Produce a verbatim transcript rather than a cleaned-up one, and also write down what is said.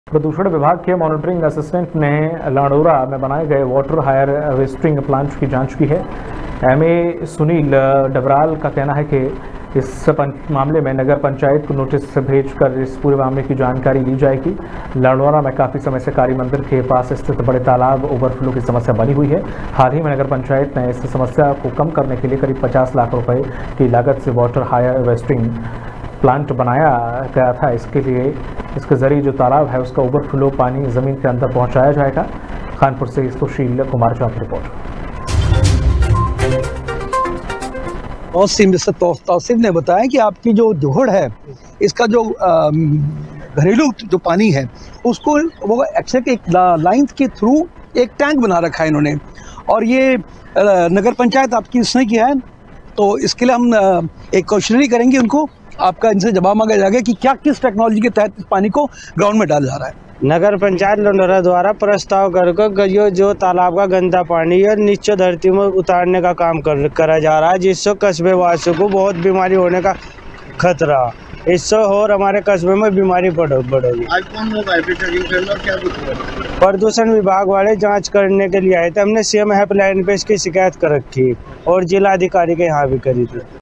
प्रदूषण विभाग के मॉनिटरिंग असिस्टेंट ने लाडोरा में बनाए गए वाटर हायर वेस्टिंग प्लांट की जांच की है। एमए सुनील डबराल का कहना है कि इस मामले में नगर पंचायत को नोटिस भेजकर इस पूरे मामले की जानकारी ली जाएगी। लाडोरा में काफ़ी समय से काली मंदिर के पास स्थित बड़े तालाब ओवरफ्लो की समस्या बनी हुई है। हाल ही में नगर पंचायत ने इस समस्या को कम करने के लिए करीब पचास लाख रुपए की लागत से वाटर हायर वेस्टिंग प्लांट बनाया गया था। इसके लिए इसके जरिए जो तालाब है उसका ओवरफ्लो पानी ज़मीन के अंदर पहुंचाया जाएगा। कानपुर से सुशील कुमार झा की रिपोर्ट। तौसीफ ने बताया कि आपकी जो जोहड़ है, इसका जो घरेलू जो पानी है उसको वो एक्सेक एक लाइन के थ्रू एक टैंक बना रखा है इन्होंने, और ये नगर पंचायत आपकी इसने किया है। तो इसके लिए हम एक क्वेश्चनरी करेंगे उनको, आपका इनसे जवाब मांगा जाएगा कि क्या किस टेक्नोलॉजी के तहत इस पानी को ग्राउंड में डाला जा रहा है। नगर पंचायत लाडोरा द्वारा प्रस्ताव कर जो, जो तालाब का गंदा पानी है नीचे धरती में उतारने का काम कर करा जा रहा है, जिससे कस्बे वासियों को बहुत बीमारी होने का खतरा, इससे और हमारे कस्बे में बीमारी बढ़ेगी। आज कौन लोग आए थे चेकिंग करने और क्या कुछ हुआ? प्रदूषण विभाग वाले जांच करने के लिए आए थे। हमने सीएम हेल्पलाइन पे इसकी शिकायत कर रखी और जिला अधिकारी के यहाँ भी करी थी।